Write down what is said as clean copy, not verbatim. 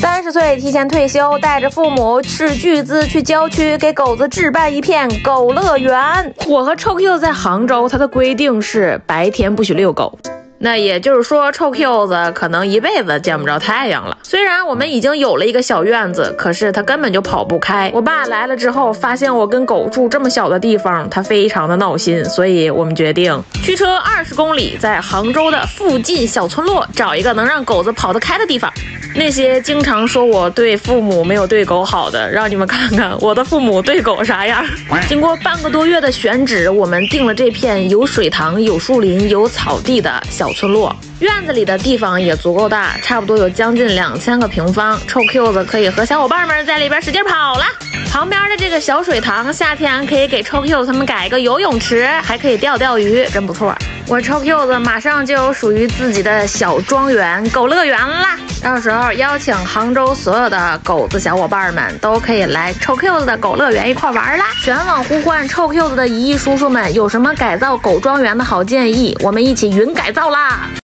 30岁提前退休，带着父母斥巨资去郊区给狗子置办一片狗乐园。我和臭 Q 在杭州，它的规定是白天不许遛狗。那也就是说，臭 Q 子可能一辈子见不着太阳了。虽然我们已经有了一个小院子，可是他根本就跑不开。我爸来了之后，发现我跟狗住这么小的地方，他非常的闹心，所以我们决定驱车20公里，在杭州的附近小村落找一个能让狗子跑得开的地方。那些经常说我对父母没有对狗好的，让你们看看我的父母对狗啥样。经过半个多月的选址，我们定了这片有水塘、有树林、有草地的小村落。院子里的地方也足够大，差不多有将近2000个平方，臭 Q 子可以和小伙伴们在里边使劲跑了。旁边的这个小水塘，夏天可以给臭 Q 他们改一个游泳池，还可以钓鱼，真不错。我臭 Q 子马上就有属于自己的小庄园狗乐园啦！到时候邀请杭州所有的狗子小伙伴们都可以来臭 Q 子的狗乐园一块玩啦！全网呼唤臭 Q 子的姨姨叔叔们，有什么改造狗庄园的好建议，我们一起云改造啦！